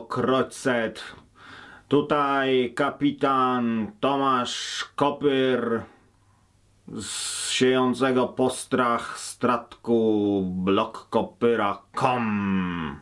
Krocet. Tutaj kapitan Tomasz Kopyr z siejącego postrach statku blokkopyra.com.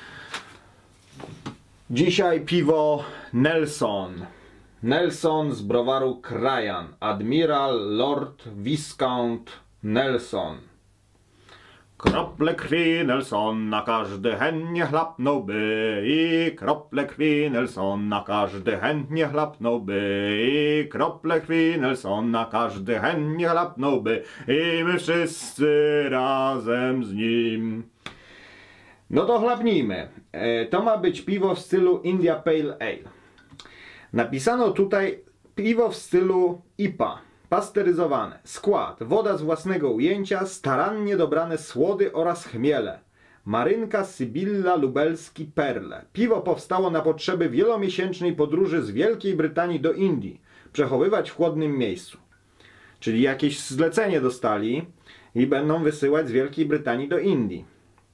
Dzisiaj piwo Nelson. Nelson z browaru Krajan. Admiral Lord Viscount Nelson. Krople krwi Nelsona każdy chętnie chlapnąłby i krople krwi Nelsona każdy chętnie chlapnąłby i krople krwi Nelsona każdy chętnie chlapnąłby i my wszyscy razem z nim. No to chlapnijmy. To ma być piwo w stylu India Pale Ale. Napisano tutaj piwo w stylu IPA. Pasteryzowane. Skład. Woda z własnego ujęcia, starannie dobrane słody oraz chmiele. Marynka Sybilla Lubelski Perle. Piwo powstało na potrzeby wielomiesięcznej podróży z Wielkiej Brytanii do Indii. Przechowywać w chłodnym miejscu. Czyli jakieś zlecenie dostali i będą wysyłać z Wielkiej Brytanii do Indii.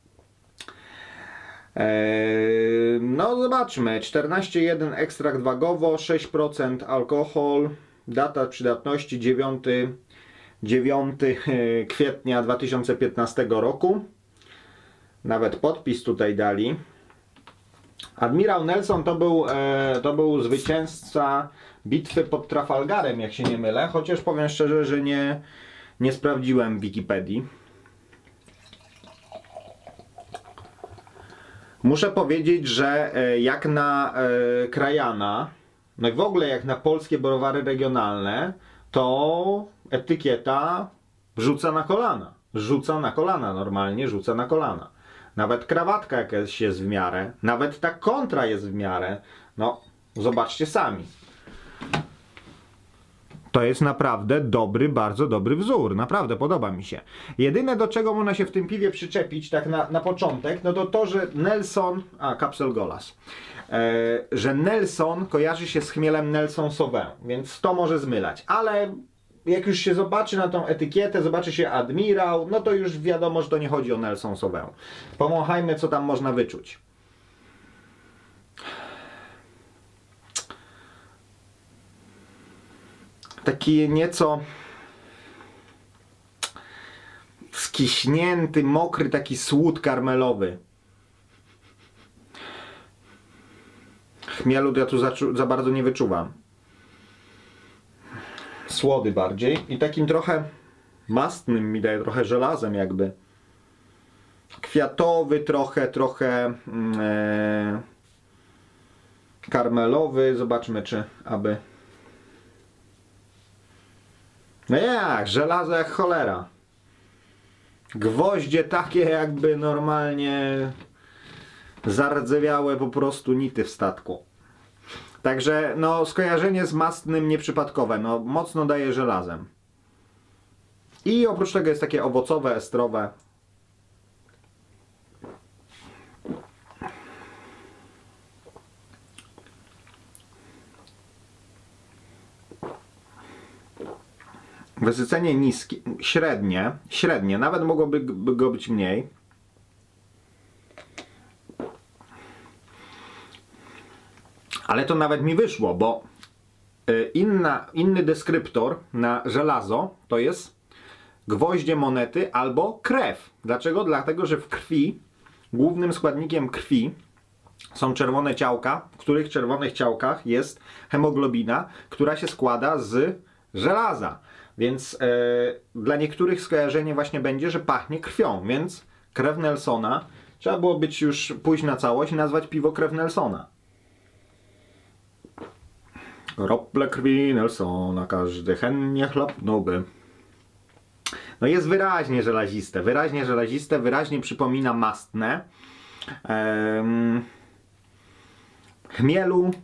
No zobaczmy. 14,1 ekstrakt wagowo, 6% alkohol. Data przydatności 9 kwietnia 2015 roku. Nawet podpis tutaj dali. Admirał Nelson to był zwycięzca bitwy pod Trafalgarem, jak się nie mylę. Chociaż powiem szczerze, że nie sprawdziłem w Wikipedii. Muszę powiedzieć, że jak na Krajana, no i w ogóle jak na polskie browary regionalne, to etykieta rzuca na kolana. Rzuca na kolana, normalnie rzuca na kolana. Nawet krawatka jakaś jest w miarę, nawet ta kontra jest w miarę. No, zobaczcie sami. To jest naprawdę dobry, bardzo dobry wzór. Naprawdę podoba mi się. Jedyne, do czego można się w tym piwie przyczepić, tak na początek, no to, że Nelson... Capsule Golas. Że Nelson kojarzy się z chmielem Nelson Sauvin, więc to może zmylać. Ale jak już się zobaczy na tą etykietę, zobaczy się Admirał, no to już wiadomo, że to nie chodzi o Nelson Sauvin. Pomachajmy, co tam można wyczuć. Taki nieco skiśnięty, mokry, taki słód karmelowy. Chmielu to ja tu za bardzo nie wyczuwam. Słody bardziej i takim trochę mastnym mi daje, trochę żelazem jakby. Kwiatowy, trochę karmelowy. Zobaczmy, czy aby... No jak, żelazo jak cholera. Gwoździe takie jakby normalnie zardzewiałe po prostu nity w statku. Także no skojarzenie z mastnym nieprzypadkowe, no mocno daje żelazem. I oprócz tego jest takie owocowe, estrowe. Wysycenie niskie, średnie, nawet mogłoby go być mniej. Ale to nawet mi wyszło, bo inny deskryptor na żelazo to jest gwoździe monety albo krew. Dlaczego? Dlatego, że w krwi, głównym składnikiem krwi są czerwone ciałka, w których czerwonych ciałkach jest hemoglobina, która się składa z żelaza. Więc dla niektórych skojarzenie właśnie będzie, że pachnie krwią, więc krew Nelsona, trzeba było pójść na całość i nazwać piwo krew Nelsona. Krople krwi Nelsona każdy chętnie chlapnąłby. No jest wyraźnie żelaziste, wyraźnie przypomina mastne. Chmielu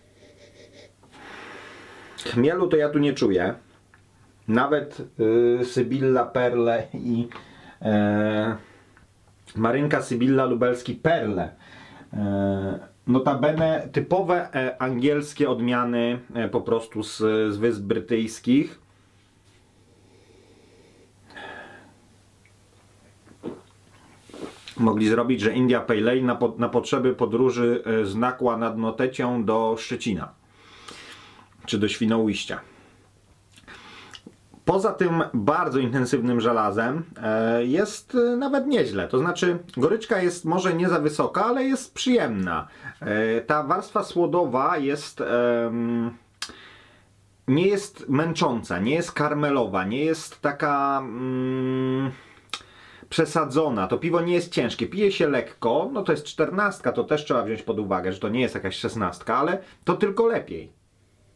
to ja tu nie czuję. Nawet Sybilla Perle i Marynka Sybilla Lubelski Perle. Notabene typowe angielskie odmiany po prostu z Wysp Brytyjskich. mogli zrobić, że India Pale Ale na potrzeby podróży z Nakła nad Notecią do Szczecina czy do Świnoujścia. Poza tym bardzo intensywnym żelazem jest nawet nieźle. To znaczy goryczka jest może nie za wysoka, ale jest przyjemna. Ta warstwa słodowa jest nie jest męcząca, nie jest karmelowa, nie jest taka przesadzona. To piwo nie jest ciężkie, pije się lekko. No to jest 14, to też trzeba wziąć pod uwagę, że to nie jest jakaś 16, ale to tylko lepiej.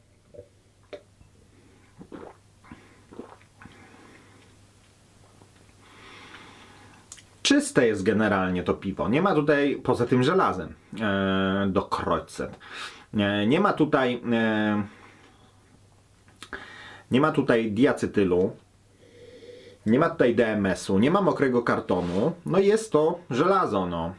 Czyste jest generalnie to piwo. Nie ma tutaj, poza tym żelazem do Kreuzet, nie ma tutaj diacetylu, nie ma tutaj DMS-u, nie ma mokrego kartonu. No jest to żelazo, no.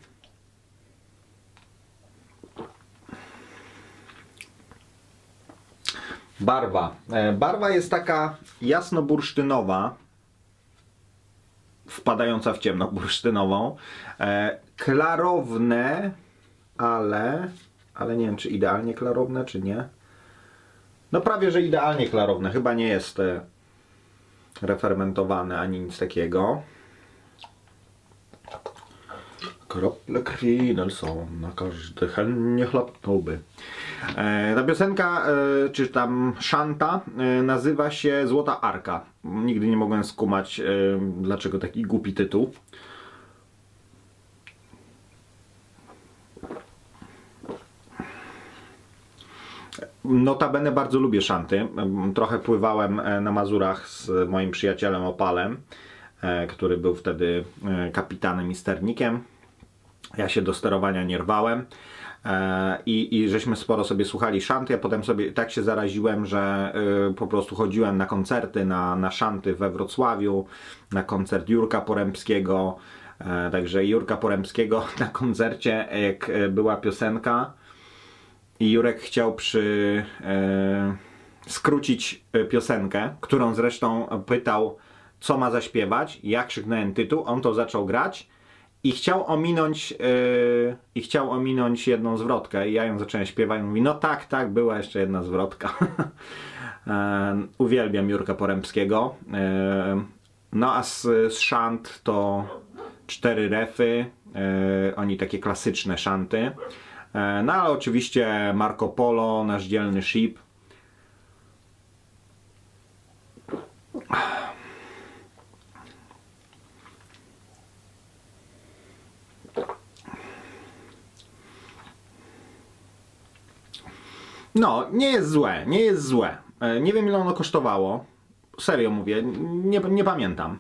Barwa. Barwa jest taka jasno-bursztynowa, wpadająca w ciemno-bursztynową. Klarowne, ale nie wiem, czy idealnie klarowne, czy nie. No prawie, że idealnie klarowne. Chyba nie jest refermentowane ani nic takiego. Krople krwi Nelson, na każdy chętnie chlapnąłby. Ta piosenka, czy tam szanta, nazywa się Złota Arka. Nigdy nie mogłem skumać, dlaczego taki głupi tytuł. Notabene bardzo lubię szanty. Trochę pływałem na Mazurach z moim przyjacielem Opalem, który był wtedy kapitanem i sternikiem. Ja się do sterowania nie rwałem i żeśmy sporo sobie słuchali szanty. Ja potem sobie tak się zaraziłem, że po prostu chodziłem na koncerty, na szanty we Wrocławiu, na koncert Jurka Porębskiego. Także Jurka Porębskiego na koncercie, jak była piosenka i Jurek chciał skrócić piosenkę, którą zresztą pytał, co ma zaśpiewać. Ja krzyknąłem tytuł, on to zaczął grać. I chciał ominąć jedną zwrotkę i ja ją zacząłem śpiewać i mówi, no tak, była jeszcze jedna zwrotka. Uwielbiam Jurka Porębskiego. No a z szant to 4 refy, oni takie klasyczne szanty. No ale oczywiście Marco Polo, Nasz dzielny ship. No, nie jest złe, nie jest złe. Nie wiem, ile ono kosztowało. Serio mówię, nie pamiętam.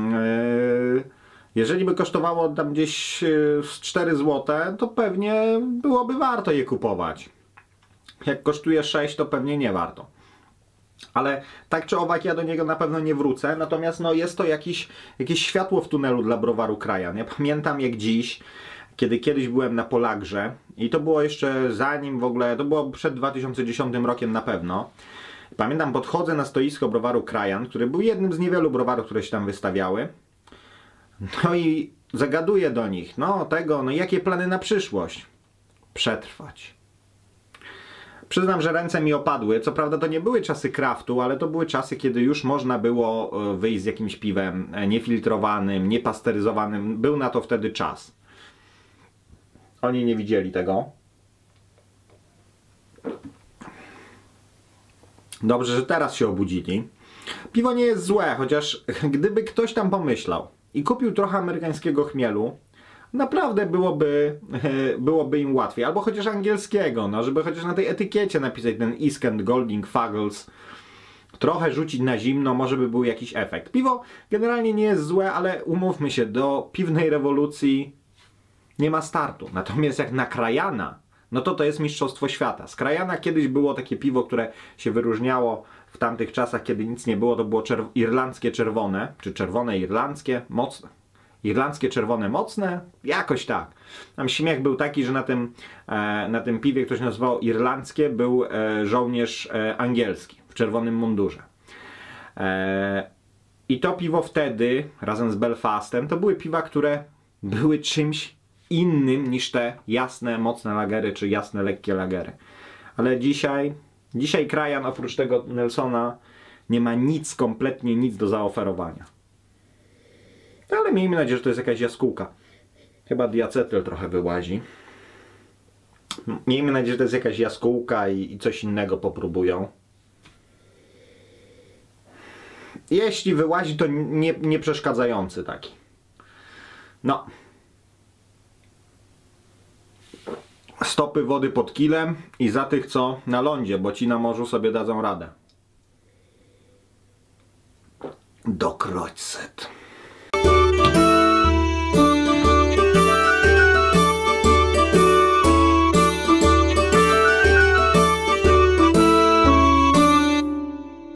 Jeżeli by kosztowało tam gdzieś z 4 zł, to pewnie byłoby warto je kupować. Jak kosztuje 6, to pewnie nie warto. Ale tak czy owak ja do niego na pewno nie wrócę. Natomiast no, jest to jakieś światło w tunelu dla browaru Krajan. Ja pamiętam jak dziś, kiedy kiedyś byłem na Polagrze i to było jeszcze zanim w ogóle, to było przed 2010 rokiem na pewno. Pamiętam, podchodzę na stoisko browaru Krajan, który był jednym z niewielu browarów, które się tam wystawiały. No i zagaduję do nich, no jakie plany na przyszłość? Przetrwać. Przyznam, że ręce mi opadły. Co prawda to nie były czasy craftu, ale to były czasy, kiedy już można było wyjść z jakimś piwem niefiltrowanym, niepasteryzowanym. Był na to wtedy czas. Oni nie widzieli tego. Dobrze, że teraz się obudzili. Piwo nie jest złe, chociaż gdyby ktoś tam pomyślał i kupił trochę amerykańskiego chmielu, naprawdę byłoby im łatwiej. Albo chociaż angielskiego, no, żeby chociaż na tej etykiecie napisać ten East End Golding Fuggles. Trochę rzucić na zimno, może by był jakiś efekt. Piwo generalnie nie jest złe, ale umówmy się, do piwnej rewolucji nie ma startu. Natomiast jak na Krajana, no to jest mistrzostwo świata. Z Krajana kiedyś było takie piwo, które się wyróżniało w tamtych czasach, kiedy nic nie było. To było irlandzkie czerwone, czy czerwone irlandzkie, mocne. Irlandzkie czerwone mocne? Jakoś tak. Tam śmiech był taki, że na tym piwie, które się nazywało irlandzkie, był żołnierz angielski w czerwonym mundurze. I to piwo wtedy, razem z Belfastem, to były piwa, które były czymś innym niż te jasne, mocne lagery, czy jasne, lekkie lagery. Ale dzisiaj Krajan oprócz tego Nelsona nie ma nic, kompletnie nic do zaoferowania. Ale miejmy nadzieję, że to jest jakaś jaskółka. Chyba diacetyl trochę wyłazi. Miejmy nadzieję, że to jest jakaś jaskółka i coś innego popróbują. Jeśli wyłazi, to nie przeszkadzający taki. No. Stopy wody pod kilem i za tych, co na lądzie, bo ci na morzu sobie dadzą radę. Do Kroćset.